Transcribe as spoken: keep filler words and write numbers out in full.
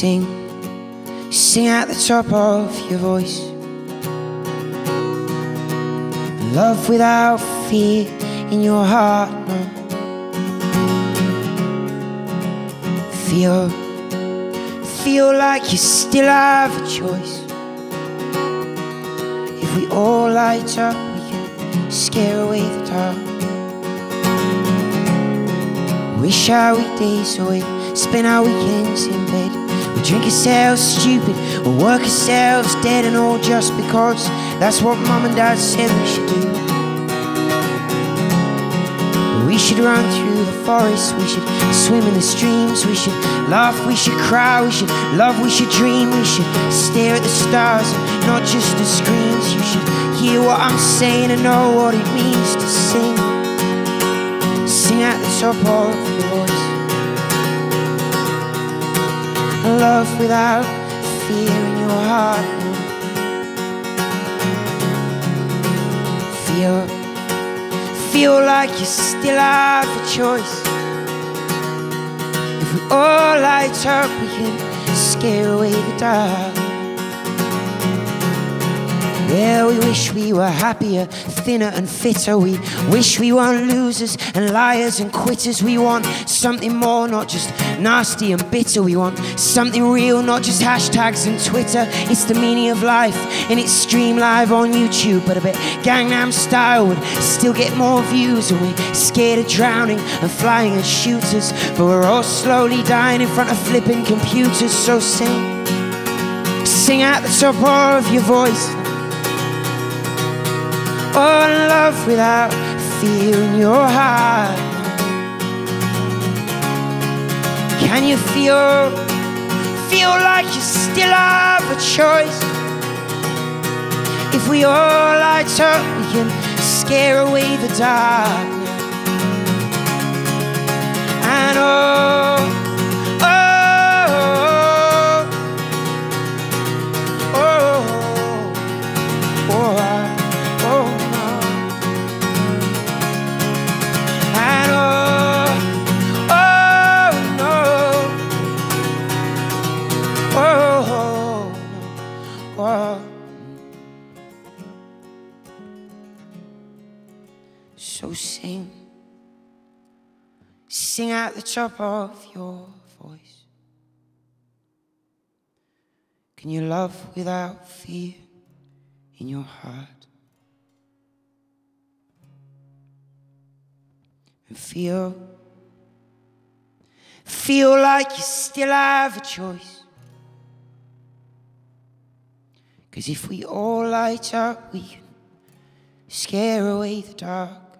sing, sing at the top of your voice. Love without fear in your heart, no. Feel, feel like you still have a choice. If we all light up, we can scare away the dark. Wish our weekdays away, spend our weekends in bed. We drink ourselves stupid, or work ourselves dead, and all just because that's what mum and dad said we should do. But we should run through the forest, we should swim in the streams, we should laugh, we should cry, we should love, we should dream, we should stare at the stars and not just the screens. You should hear what I'm saying and know what it means to sing. Sing at the top of your voice. Love without fear in your heart. Feel, feel like you still have a choice. If we all light up, we can scare away the dark. Yeah, we wish we were happier, thinner and fitter. We wish we weren't losers and liars and quitters. We want something more, not just nasty and bitter. We want something real, not just hashtags and Twitter. It's the meaning of life, and it's streamed live on YouTube. But a bit Gangnam Style would still get more views. And we're scared of drowning and flying as shooters, but we're all slowly dying in front of flipping computers. So sing, sing at the top of your voice. Oh, love without fear in your heart. Can you feel, feel like you still have a choice? If we all light up, we can scare away the dark. And oh, oh, oh, oh, oh, oh. So sing, sing at the top of your voice. Can you love without fear in your heart? And feel, feel like you still have a choice. 'Cause if we all light up, we can scare away the dark.